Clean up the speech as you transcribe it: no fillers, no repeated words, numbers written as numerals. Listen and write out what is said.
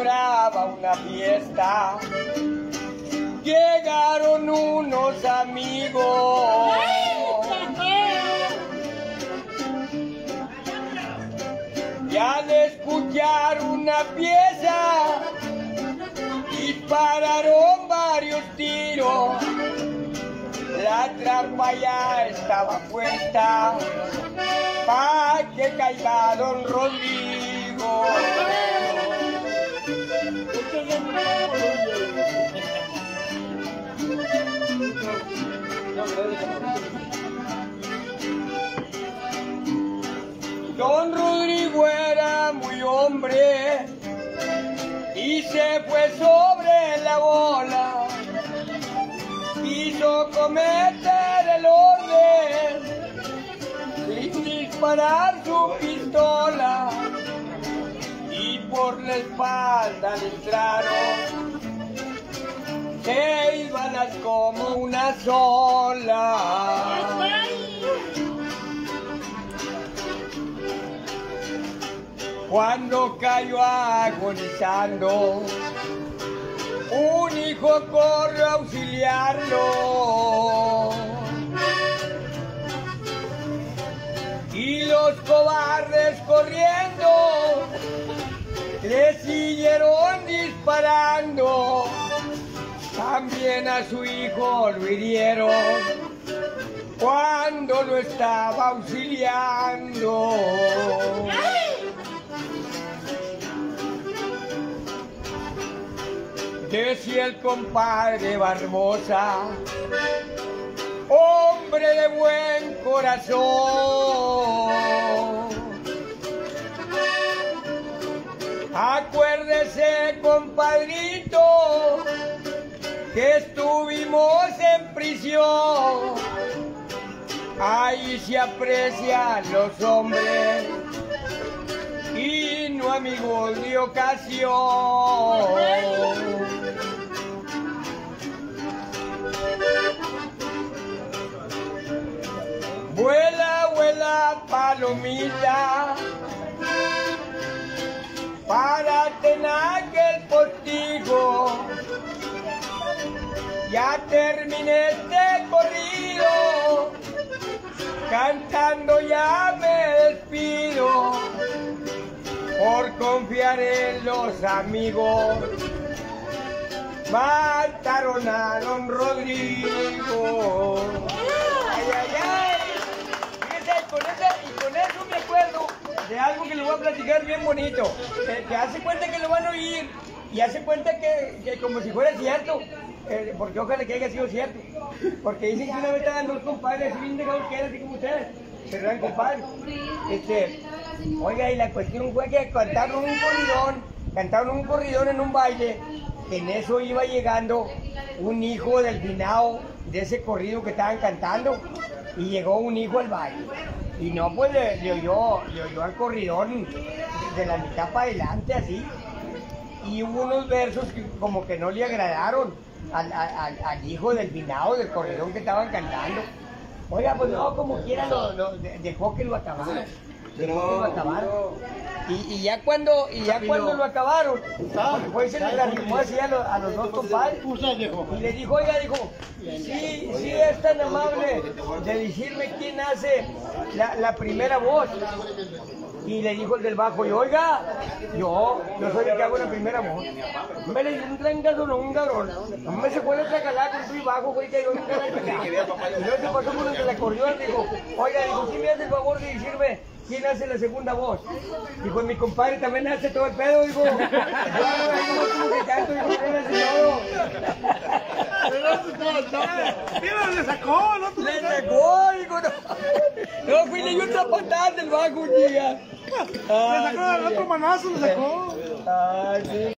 celebraba una fiesta. Llegaron unos amigos. Y al escuchar una pieza, dispararon varios tiros. La trampa ya estaba puesta pa' que caiga don Rodrigo. Don Rodrigo era muy hombre y se fue sobre la bola. Quiso cometer el orden sin disparar su pistola y por la espalda le entraron 6 balas como una sola. Cuando cayó agonizando, un hijo corrió a auxiliarlo. Y los cobardes corriendo le siguieron disparando. También a su hijo lo hirieron cuando lo estaba auxiliando. Decía el compadre Barbosa, hombre de buen corazón, acuérdese, compadrito, que estuvimos en prisión. Ahí se aprecian los hombres y no amigos de ocasión. Vuela, vuela, palomita, párate en aquel postigo. Ya terminé este corrido, cantando ya me despido, por confiar en los amigos. Mataron a don Rodrigo. Ay, ay, ay. Fíjese, y con eso me acuerdo de algo que le voy a platicar bien bonito. Que hace cuenta que lo van a oír y hace cuenta que como si fuera cierto. Porque ojalá que haya sido cierto. Porque dicen que una vez estaban 2 compadres así bien dejados que eran así como ustedes. Pero eran compadres. Oiga, y la cuestión fue que cantaron un corridón en un baile. En eso iba llegando un hijo del finado de ese corrido que estaban cantando. Y llegó un hijo al baile. Y no, pues le oyó al corridón de la mitad para adelante así. Y hubo unos versos que como que no le agradaron al hijo del finado del corridón que estaban cantando. Oiga, pues no, como quiera dejó que lo acabaran. Y ya cuando lo acabaron, pues se le arrimó así a los 2 compadres. Y le dijo, oiga, sí es tan amable de decirme quién hace la primera voz. Y le dijo el del bajo, y oiga, yo soy el que hago la primera voz. Me le dio un trancazo, no un cabrón. No me se fue la tracalada con su bajo, güey, que yo nunca la tracalada. Y luego se pasó con el de la acordeón, dijo, oiga, ¿sí me hace el favor de decirme quién hace la segunda voz? Dijo, mi compadre también hace todo el pedo, dijo. Yo no como que canto, dijo, él hace todo. Mira, le sacó, ¿no? Le sacó, dijo, no. No, fui le dio otra patada del bajo un día. Le sacó el otro manazo, le sacó. Sí.